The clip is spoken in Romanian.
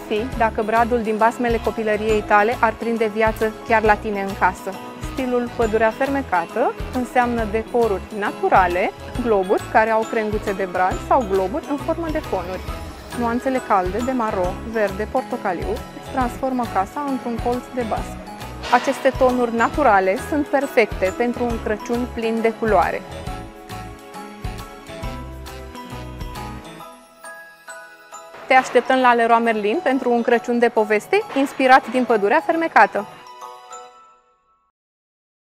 fi dacă bradul din basmele copilăriei tale ar prinde viață chiar la tine în casă? Stilul pădurea fermecată înseamnă decoruri naturale, globuri care au crenguțe de brad sau globuri în formă de conuri. Nuanțele calde de maro, verde, portocaliu îți transformă casa într-un colț de basm. Aceste tonuri naturale sunt perfecte pentru un Crăciun plin de culoare. Te așteptăm la Leroy Merlin pentru un Crăciun de poveste inspirat din pădurea fermecată.